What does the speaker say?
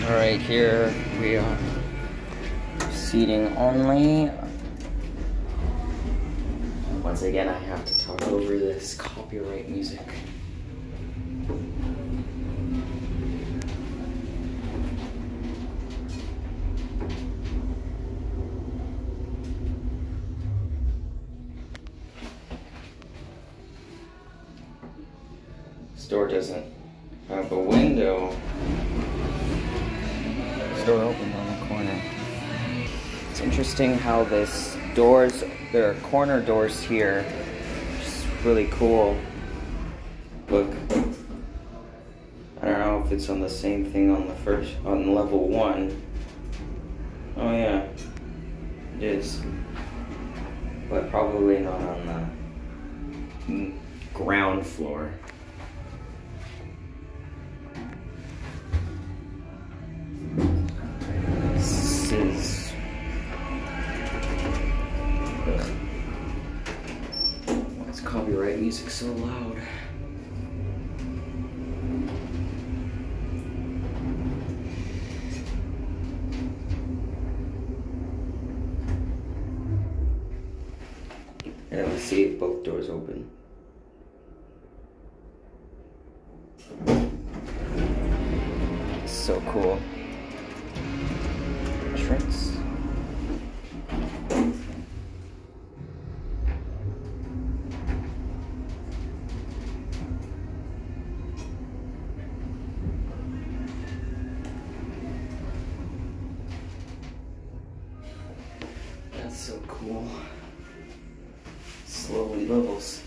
Alright, here we are. Seating only. Once again, I have to talk over this copyright music. This door doesn't have a window. This door opens on the corner. It's interesting how this doors, there are corner doors here, which is really cool. Look, I don't know if it's on the same thing on on level 1. Oh yeah, it is, but probably not on the ground floor. This is... Ugh. Why is copyright music so loud? And let's see if both doors open. So cool. Entrance. That's so cool. Slowly levels.